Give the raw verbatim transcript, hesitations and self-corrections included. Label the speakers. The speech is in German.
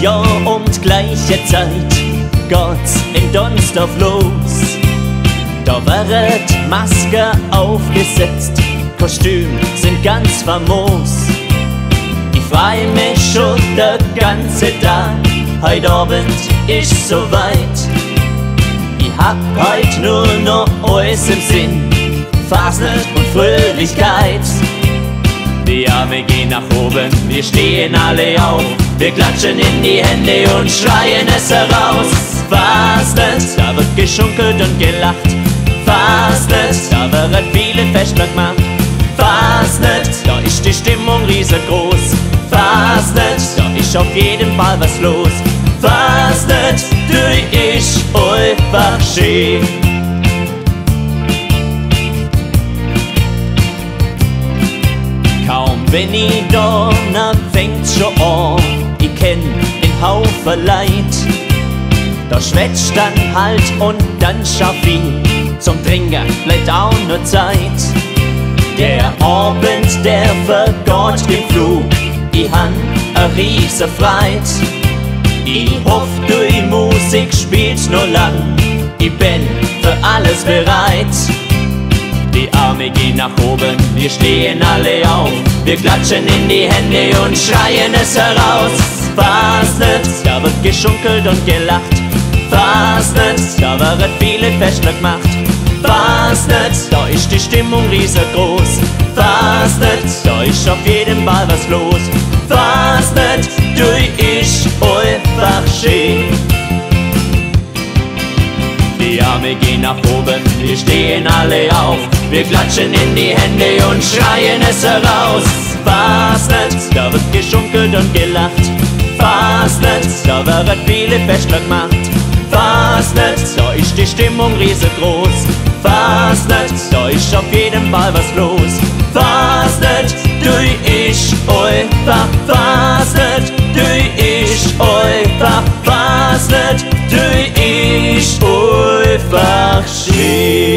Speaker 1: Jahr um die gleiche Zeit geht's in Donsdorf los. Da wird Maske aufgesetzt, Kostüm sind ganz famos. Ich freu mich schon den ganzen Tag, heut Abend ist soweit. Ich hab heut nur noch alles im Sinn, Fasnet und Fröhlichkeit. Die Arme gehen nach oben, wir stehen alle auf, wir klatschen in die Hände und schreien es heraus. Fasnet, da wird geschunkelt und gelacht. Fasnet, da wird viele Festler gemacht. Fasnet, da ist die Stimmung riesengroß. Fasnet, da ist auf jeden Fall was los. Fasnet, du ist einfach schön. Kaum bin ich da, na fängt's schon an. Ich kenn den Haufen Leid. Da schwätzt dann halt und dann schaff ich, zum Trinken bleibt auch nur Zeit. Der Abend, der vergeht im Flug, ich han a riese Freit. Ich hoff, die Musik spielt noch lang, ich bin für alles bereit. Die Arme gehen nach oben, wir stehen alle auf, wir klatschen in die Hände und schreien es heraus. Fasnet, da wird geschunkelt und gelacht. Fasnet, da wird viele Festler gemacht. Fasnet, da ist die Stimmung riesengroß. Fasnet, da ist auf jeden Fall was los. Fasnet, du ist einfach schön. Die Arme gehen nach oben, wir stehen alle auf, wir klatschen in die Hände und schreien es heraus. Fasnet, da wird geschunkelt und gelacht. Fasnet, da wird viele Festler gemacht. Fasnet, da ist die Stimmung riesengroß. Fasnet, da ist auf jeden Fall was los. Fasnet, du ist einfach. Fasnet, du ist einfach. Fasnet, du ist einfach schön.